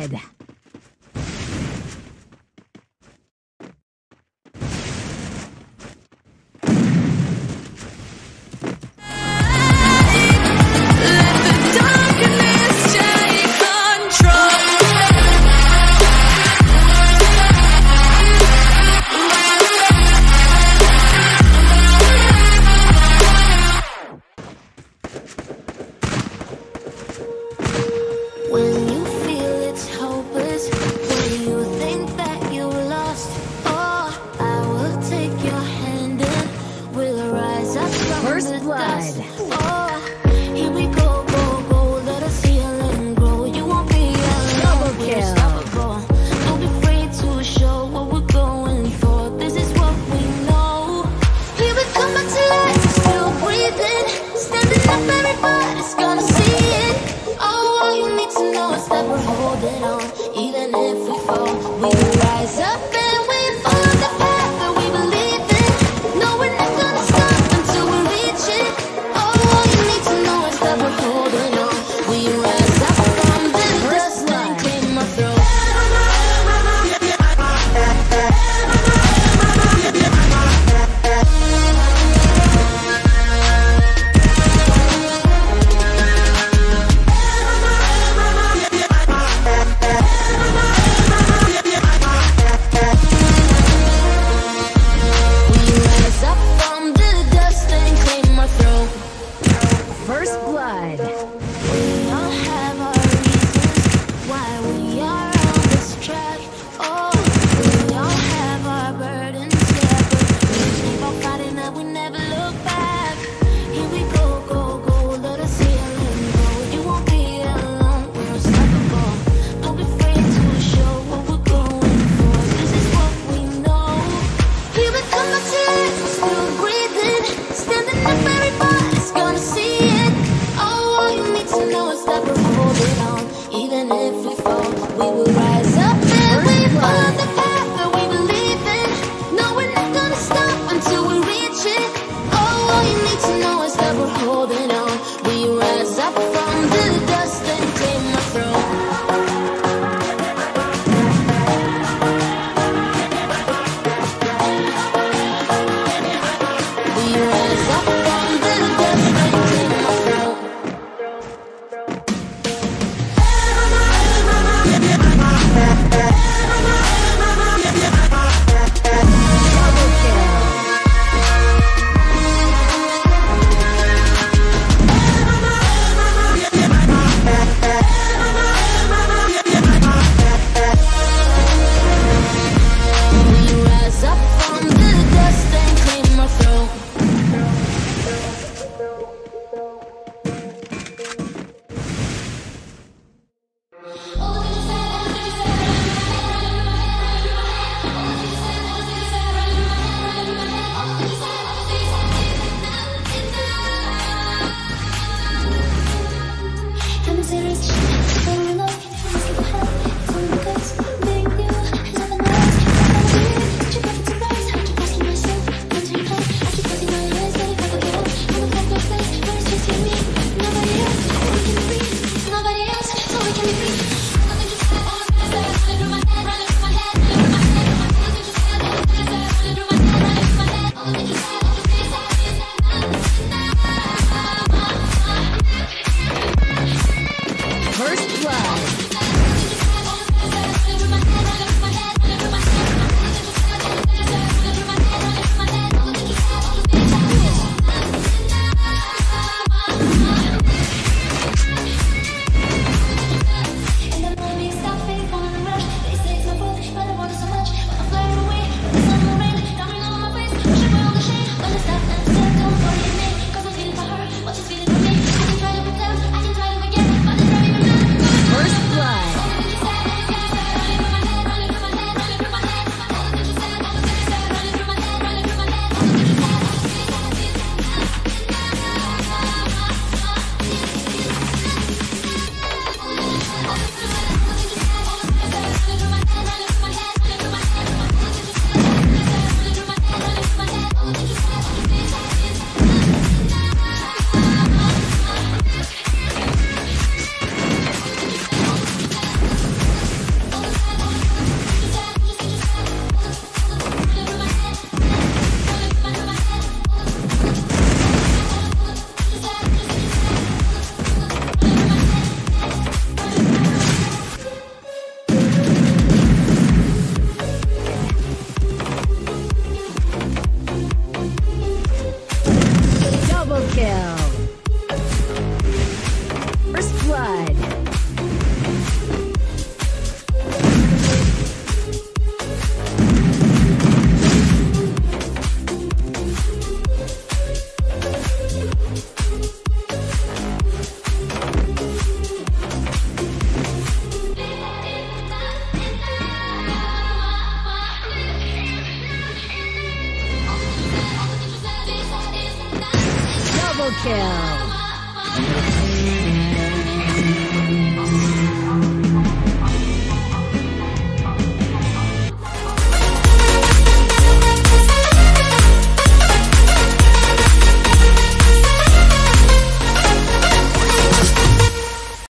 blood. When you feel it's hopeless, when you think that you lost, oh, I will take your hand and we'll rise up from First the blood. dust. Oh, here we go, go, go, let us heal and grow. You won't be alone, Double we're kill. unstoppable. Don't be afraid to show what we're going for. This is what we know. Here we come back to life, still breathing, standing up, everybody's gonna see it. Oh, all you need to know is that we're holding on. Even if we fall, we will rise up and we follow the path that we believe in. No, we're not gonna stop until we reach it. Oh, all you need to know is that we're holding on. We rise up from the dust and clear my throat. We rise up from the dust and clear my throat. First blood. We all have our reasons why we are on this track. Oh, we all have our burdens, yeah, but we just keep on fighting that we never look back. Here we go, go, go, let us heal and go. You won't be alone, we're unstoppable. Don't be afraid to show what we're going for. This is what we know. Here we come back to life, still breathing, standing up, everybody's gonna see it. Oh, all you need to know is that we're holding on. Even if we fall, we will rise up and we follow the path that we believe in. No, we're not gonna stop until we reach it. Oh, all you need to know is that we're holding on. We rise up from the dust and clear my throat. kill.